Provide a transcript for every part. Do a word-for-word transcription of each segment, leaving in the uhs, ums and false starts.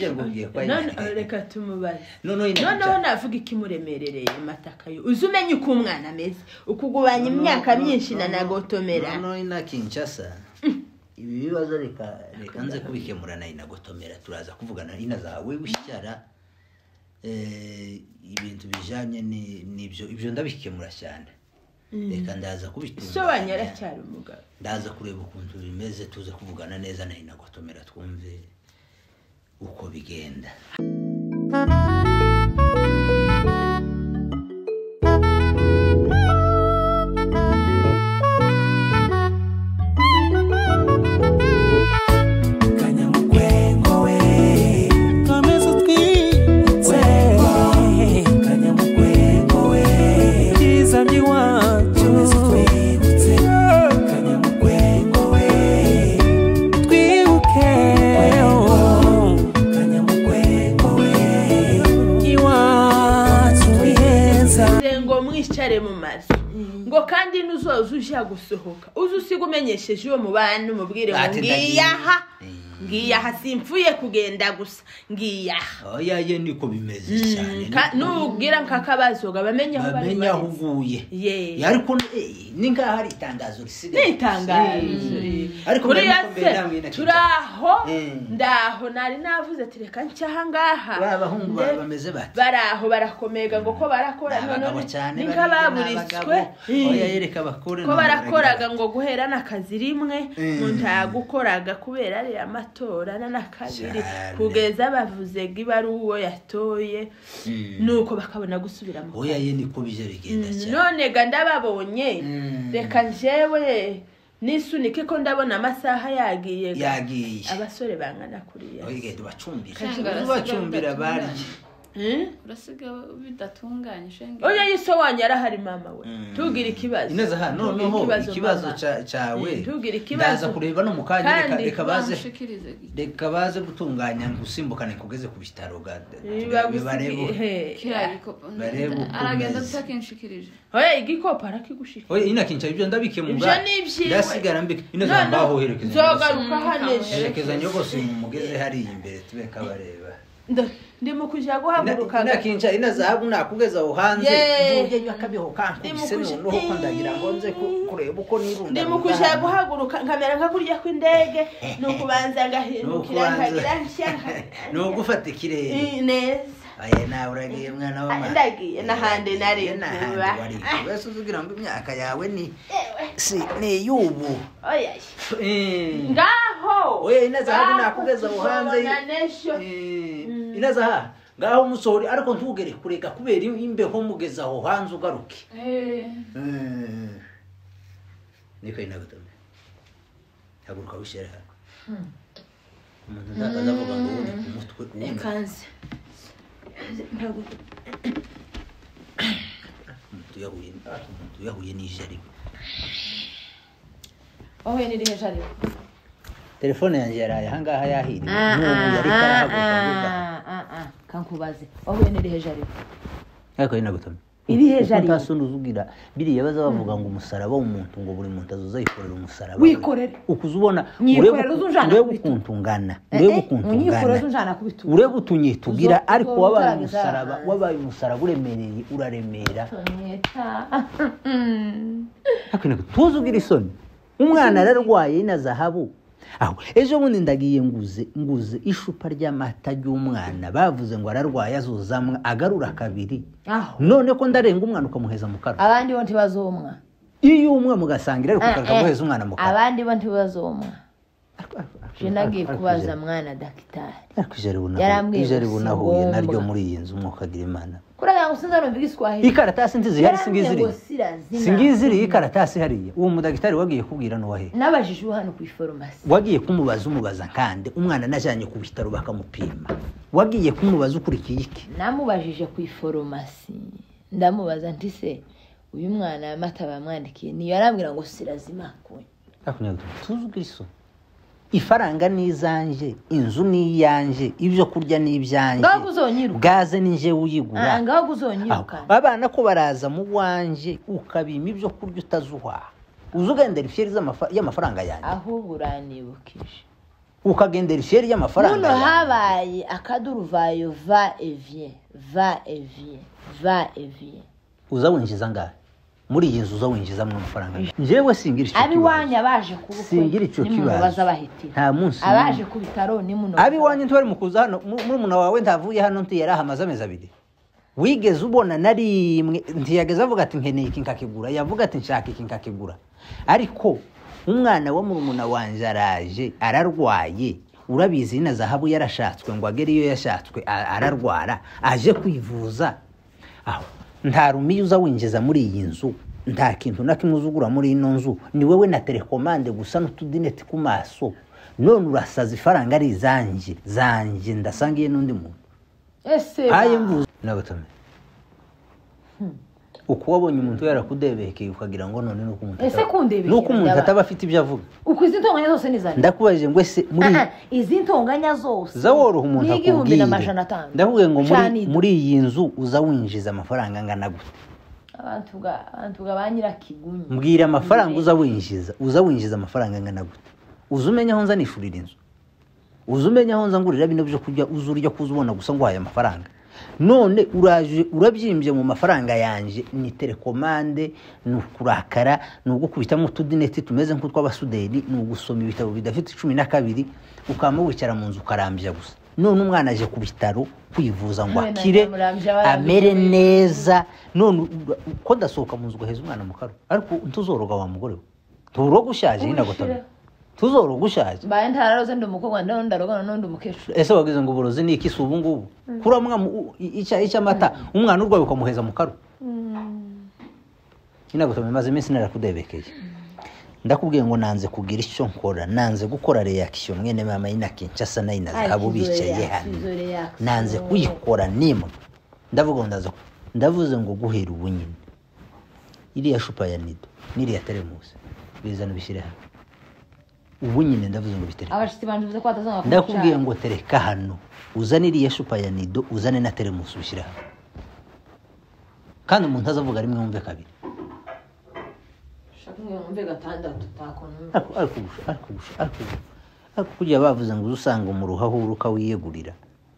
nanje ngubwiye kwa none reka tumubaze none none navuga ikimuremerereye matakayo uzumenye uko umwana ameze ukugubanya imyaka myinshi na nagotomera none ina Kinshasa ibi bibazo reka reka nze kubikemura na inagotomera turaza kuvugana ina zawe gushyara eh ibintu bijanye n'ibyo ibyo ndabikemura cyane reka ndaza kubitunga so wanyara cyari umugabo ndaza kureba ukuntu bimeze tuze kuvugana neza na inagotomera twumve uko bigenda ngo kandi nuzoza uje gusohoka uzusiga umenyesheje uwo mubana umubwire ngo ngiyaha ngiyaha simfuye kugenda gusa ngiyaha oya ye niko bimeze cyane nubwira nkakabazo bamenye aho bari bamenye aho uguye ariko ninga hari itangazo risigaye nitangazo ariko muri yase turaho ndaho nari navuze ati reka ncyaha ngaha babahungu bameze bati baraho barakomega ngo ko barakora none ninga baburiswe oya yereka bakore ko barakoraga ngo guhera nakazi rimwe muntu yagukoraga kubera ari amatora na kabiri kugeza bavuze giba ruwo yatoye nuko bakabona gusubira mu oya ye niko bije bigenda cyane none ga ndababonye reka njewe nisunike ko ndabona amasaha yagiye yagiye abasore bangana kuriya oya tubacumbira bacumbira bari Eh? Urasiga bidatunganye shenge. Oya yiso wanyara hari mama we. Mm. Tugira ikibazo. Ineza ha no no ikibazo cyawe. Tugira ikibazo. Ndaza kureba no mukanya reka reka baze. Reka baze gutunganya ngusimbukane kugeze ku bitaro gade. Barebo. Kirariko. Barebo. Aragenda takinshikirije. Oya igikopa arakigushika. Oya inakinca ibyo ndabikemura. Ibyo nibyi. Ndasigara mbike. Ineza mbaho herekeza. Zogaruka haneshe. Herekeza nyogose mugeze hari imbere tube kabareba. Ndo ndimo kuja guhaguruka nakinca ina zahabu nakugeza aho hanze nje yakabiho kankubise no ko ndagira ngo nze kureba uko nirunda ndimo kuja guhaguruka nkamera nkakurya kw'indege no kubanza ngahindukira nkagira nshyaka no gufata ikirere neza aye na uragiye mwana wa ndagiye nahande nari kuba wese uzugira ngo imyaka yawe ni si ni yubu oya ngaho oya ina zahabu nakugeza aho hanze eh inaza ha ngaho musori ariko ntugere kureka kubera imbeho mugeza aho hanze ugaruke eh eh niko inagatome haguruka wishera hmm umuntu ndaza vuga ngo uri ku mutwe ekanze ntago umuntu yahuye umuntu yahuye n'ijari oho ni rihe jari telefone yanjye yaraye hangaha yahiri n'ubu yari karahaguruka ah ah kankubaze oho ni rihe jari ariko inagutome iri he jari utasunda uzugira biri yabaza bavuga ngo umusaraba w'umuntu ngo buri muntu azuza yikorera umusaraba wikorere ukuzubona urebe ukuntu ngana urebe ukuntu ngana urebe utunyitugira ariko wabaye umusaraba wabaye umusaraba uremereye uraremera akino tuzugira isoni umwana ararwaye ina zahabu aho ejo bundi ndagiye nguze nguze ishupa ry'amata y'umwana bavuze ngo ararwaye azuzamwe agarura kabiri none ko ndarenga umwana ukamuheza mu kanwa abandi bo ntibazomwa iyo umwe mugasangira ariko ukamuheza umwana mu kanwa abandi bo ntibazomwa je nagiye kubaza mwana dakitari ariko ijeri bunaho ijeri bunahuye naryo muri iyi nzu mukagira imana kuraga ngusinza no bigiswahili ikaratasi ntizi yari singiziri singiziri ikaratasi hariye uwo mudagitari wagiye kubwira no wahe nabajije hano ku farumasi wagiye kumubaza umubaza kandi umwana najanye ku bitaro bakamupima wagiye kumubaza ukurikiye iki namubajije ku farumasi ndamubaza nti se uyu mwana amata bamwandikiye ni yarambwira ngo sirazima kunye akunye tuzugiriso ifaranga nizanje inzu ni yanje ibyo kurya ni ibyanje ngaho uzonyiruka gaze ninje uyigura ngaho uzonyiruka abana ko baraza mu wanje ukabima ibyo kurya utazuha uzugendera ifyeri y'amafaranga yanjye aho uranibukije ukagendera isheri y'amafaranga muno yawe. habaye akaduruvayo va evie va evie va evie uza winjiza ngahe muri iyi nzu uza winjizamo amafaranga njyewe singira icyo abi kibazo wanya abaje kubukwe singira icyo kibazo baza bahitira nta munsi abaje ku bitaro ni muno abi wanya ntwari mu kuza hano muri umuntu wawe ntavuye hano nti yari ahamaze amezi abiri wigeze ubona nari imwe ntiyageze avuga ati nkeneye iki nkakigura yavuga ati nshaka iki nkakigura ariko umwana wa murumuna wanje araje ararwaye urabizi na zahabu yarashatswe ngo agere iyo yashatswe ararwara aje kwivuza aho nta rumiye uza winjiza muri iyi nzu nta kintu na kimwe uzugura muri ino nzu ni wewe na telekomande gusa n'utudineti ku maso none urasaza ifaranga ari zanje zanje ndasangiye n'undi muntu ese aye mvuze nabatame uko wabonye umuntu yarakudebekeye ukagira ngo none nuko umuntu ese kundebekeye nuko umuntu ataba afite ibyo avuga uko izi ntonganya zose nizana ndakubajije ngo ese muri izi ntonganya zose zaworoha umuntu akubwiye ndavuga ngo muri muri iyi nzu uza winjiza amafaranga angana gute abantu ga abantu ga banyira kigunyu mbwira amafaranga uza winjiza uza winjiza amafaranga angana gute uzumenya aho nzanishurira inzu uzumenya aho nzangurira bino byo kujya uzurya kuzubona gusa ngo aya mafaranga none uraje urabyimbye mu mafaranga yanje ni telekomande nukurakara nugukubitamo tudineti tumeze nk'utw'abasuderi nugusoma ibitabo bidafite cumi na kabiri ukama wicara mu nzu ukarambya gusa none umwana aje ku bitaro kwivuza ngo akire amere neza none ko ndasohoka mu nzu gaheza umwana mu karo ariko ntuzoroga wa mugore we turoga ushaje inagotana tuzoro gushaje baye ntararoze ndumukobwa ndo ndarogana no ndumukesho ese wagize ngo uburozi ni iki subu ngubu kuramwa ica ica mata umwana urwaye ukamuheza mu karo inagotama maze iminsi narakudebekeye ndakubwiye ngo nanze kugira icyo nkora nanze gukora reaction mwene mama inakinchasa na inazahabu bicaye hano nanze kuyikora nimwe ndavuga ngo ndaza ndavuze ngo guhera ubunyine iriya shupa ya nido niriya teremusi bizana bishire hano ubu nyine ndavuze ngo bitereka abashitsi banje bivuze ko batazanga ndakubwiye ngo tereka hano uzaniriye shupa ya nido uzane na teremusi bishira hano kandi umuntu azavuga rimwe wumve kabiri shakumwe wumve gatandatu takono ariko ariko ariko ariko ariko kujya bavuze ngo uzusanga umuruha huruka wiyegurira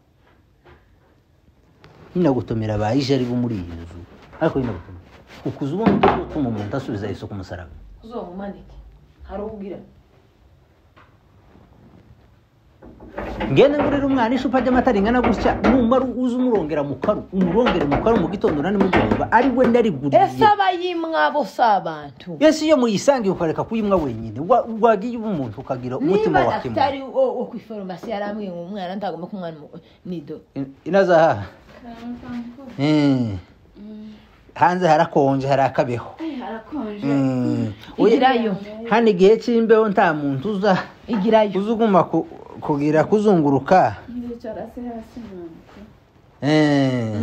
ina gutomera bayije ari bo muri iyi nzu ariko ina gutomera ukuza ubona utuma umuntu asubiza Yesu ku musaraba uzomumanike harubwira ngene ngurira umwana ishupa ry'amata ringana gutya numara uza umurongera mu karu umurongere mu karu mu gitondo nani mugomba ari we nariguriye ese abayimwa bo sabantu yesi iyo muyisangiye ukareka kuyimwa wenyine wagiye umuntu ukagira umutima wa kimwe niba atari o ku farumasi yaramwe umwana ntagomba kumwana nido inaza eh hanze harakonje harakabeho harakonje igirayo hani gihe cy'imbeho nta muntu uza igirayo uzuguma kugira kuzunguruka ndicara se hasi nako eh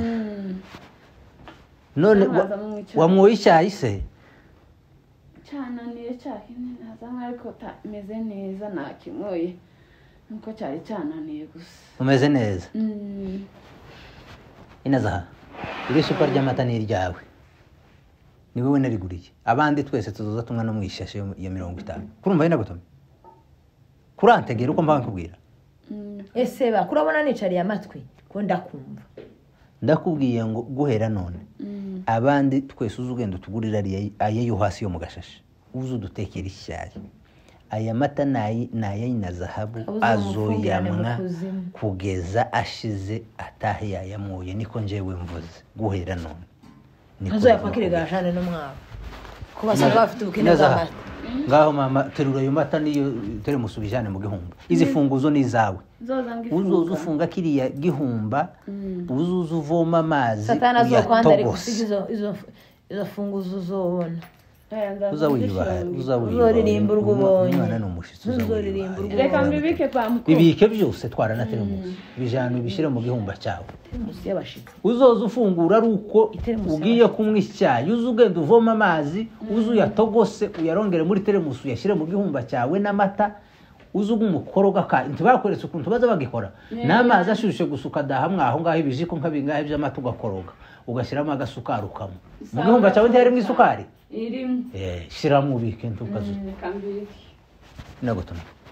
none wamwoye icyayi se cyana niye cyakine nazanga ariko meze neza nakimoye nuko cyari cyananiye gusa umeze neza mm inaza iri super ry'amata ni iryawe ni wowe nariguriye abandi twese tuzoza tumwe no mwishashe ya mirongo itanu kurumva ina gutome kurantegera uko mpanga kubwira ese ba kurabona nicariye amatwi ko ndakumva ndakubwiye ngo guhera none abandi twese uzugenda tugurira aye yo hasi yo mu gashashe uzu dutekera icyayi aya mata nayi naye ina zahabu azoyamwa kugeza ashize atahe yayamuye niko njewe mvuze guhera none azoyapakire gashane no mwabo ko basanga bafite ubukene bw'amata ngaho mama terura yo mata niyo tere musubijane mu gihumba izi funguzo ni zawe uzoza ufunga kiriya gihumba uzuza uvoma amazi satana zo kwandare kusigizo izo izo funguzo uzobona uzawiba uzoririmba urwubonye umwana n'umushitsi uzoririmba urwubonye reka mbibike kwa mukuru bibike byose twara na teremusi bijana bishire mu gihumba cyawe teremusi y'abashitsi uzoza ufungura ruko ugiye kumwa icyayi uzugenda uvoma amazi uzuyatogose uyarongere muri teremusi uyashire mu gihumba cyawe n'amata uzuga umukoroga ka ntibakoretse ukuntu baza bagikora n'amazi ashushe gusuka dahamwe aho ngaho ibijiko nk'abingahe by'amata ugakoroga ugashyiramo agasukari ukamo mu gihumba cyawe ntihari mu isukari irimo eh shiramo ubike ntukazu kambiki nagotuma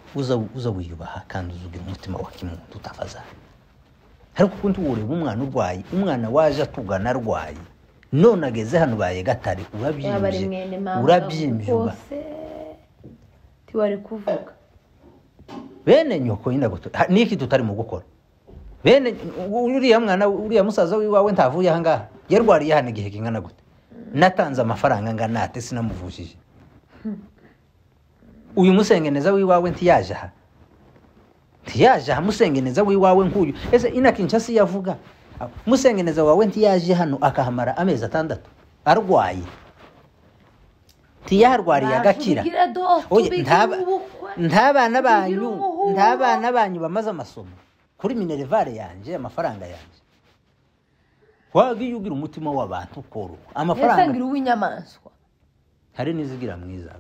uza uza wiyubaha kandi uzugira umutima wa kimuntu utafaza ariko kundi ureba umwana urwaye umwana waje atugana arwaye none ageze hano baye gatari urabyimbye urabyimbye tiwari kuvuga bene nyoko yinda guto niki tutari mu gukora bene uriya mwana uriya musaza wiwawe ntavuye aha ngaha yarwariye hano igihe kingana gute natanze amafaranga ngana ate sinamuvujije uyu musengeneza wiwawe ntiyaje aha ntiyaje aha musengeneza wiwawe nkuyu ese ina Kinshasa yavuga musengeneza wawe ntiyaje hano akahamara amezi atandatu arwaye ntiyarwariye agakira oye ntaba ntabana banyu ntabana banyu bamaze amasomo kuri minervare yanje amafaranga yanje wagi yugira umutima w'abantu koro amafaranga yasangira uw'inyamaswa hari nizigira mwiza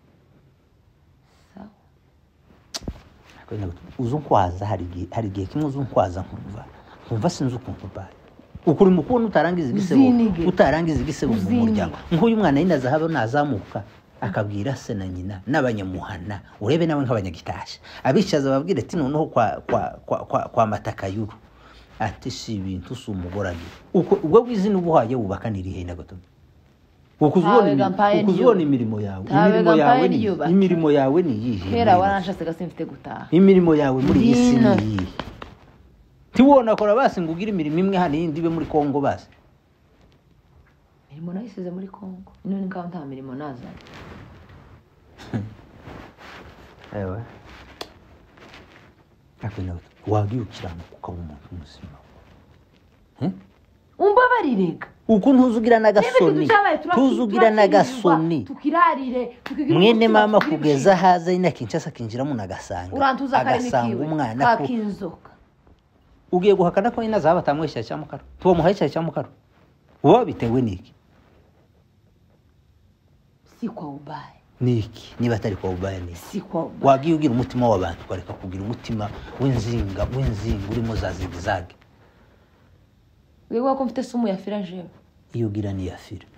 sawa akenda uzunkwaza hari gihe hari gihe kimwe uzunkwaza nkumva nkumva sinzi ukuntu baye ukuri mu kubona utarangiza igisebo utarangiza igisebo mu muryango nk'uyu mwana yinaza haba nazamuka akabwira se na nyina n'abanyamuhana urebe nawe nk'abanyagitasha abicaza babwire ati noneho kwa kwa kwa, kwa, kwa matakayuru ati si ibintu sumugoranye uko ubwo bwizina ubuhaye wubakanira ihe nagato ukuzubona ukuzubona imirimo yawe imirimo yawe ni imirimo yawe ni yihe kera waranshatse gasimfite gutaha imirimo yawe muri iyi si ni tiwona kora basi ngugira imirimo imwe hano yindi be muri Kongo basi mirimo nayisize muri Kongo none ngaho nta mirimo naza ewe akuna wagiukira kuko umuntu musima eh umbabarirega uko ntuzugira nagasoni tuzugira nagasoni tukirarire mwene mama kugeza haza ina Kinshasa kinjira mu nagasanga agasanga umwana kakinzoka ugiye guhakana ko ina zaba tamwesha cyamukaro tuwo muhayica cyamukaro uwo bitewe niki si kwa ubaya niki niba atari kwa ubaya ni si kwa ubaya wagiye ugira umutima w'abantu kwareka kugira umutima w'inzinga w'inzinga urimo za zigzag wewe ko mfite sumu ya fira jewe iyo gira ni ya fira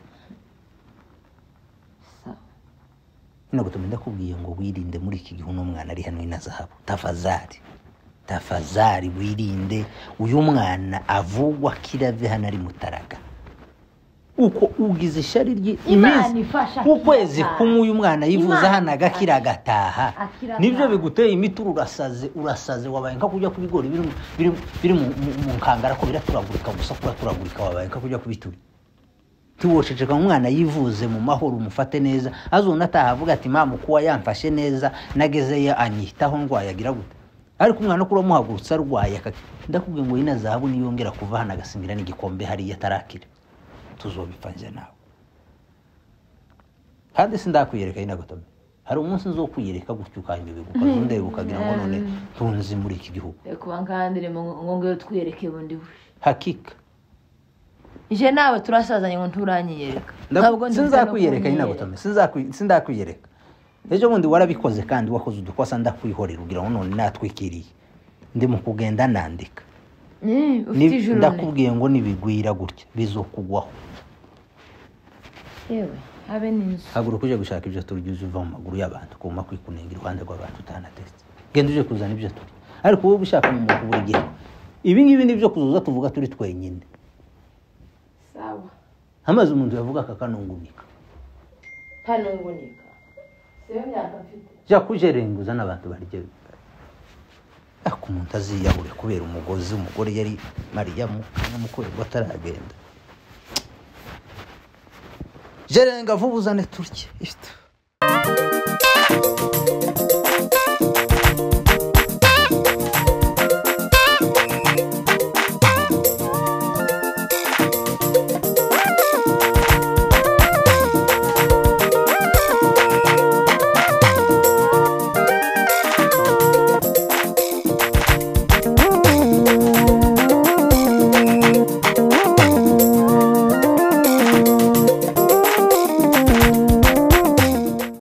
sawa ino gutumenda kubwiye ngo wirinde muri iki gihe n'umwana ari hano inazahabu tafazari tafazari wirinde uyu mwana avugwa kirave hano ari mutaraga uko ugize ishari ry'imezi ukwezi kumwe uyu mwana yivuza hano agakira agataha nibyo biguteye imituru urasaze urasaze wabaye nka kujya kubigori biri biri biri mu nkangara ko biraturagurika gusa kuba turagurika wabaye nka kujya kubituri tuwosheceka umwana yivuze mu mahoro umufate neza azona atahavuga ati mama kuwa yamfashe neza nageze ya anyitaho ndwaye agira gute ariko umwana kuro muhagurutsa arwaye ndakubwiye ngo ina zahabu niyongera kuva hano agasingira n'igikombe hari yatarakira tuzobipfanje nawe kandi sindakwiyereka ina gutome hari umunsi nzo kwiyereka gutyo kanyube gukazundebe ukagira ngo none tunzi muri iki gihugu kuba ngandire ngo ngo twiyereke bundi hakika je nawe turasazanye ngo nturanyiyereka ntabwo sinzakwiyereka ina gutome sinzakwi sindakwiyereka ejo bundi warabikoze kandi wakoze udukosa ndakwihorera ugira ngo none natwikiriye ndi mu kugenda nandika eh ufite ijuru ndakubwiye ngo nibigwira gutya bizokugwaho yewe habe ninzu haguruka uje gushaka ibyo turugize uva mu maguru y'abantu kuma kwikunenga iruhande rw'abantu utanateste genda uje kuzana ibyo turi ariko wowe ushaka mu muntu buri gihe ibi ngibi nibyo kuzuza tuvuga turi twenyine sawa amaze umuntu yavuga akakanungunika kanungunika seyo myaka mfite ja kujerenguza n'abantu barije ako umuntu aziyabure kubera umugozi umugore yari Mariyamu n'umukore bataragenda jerenga vubuzane turye ifite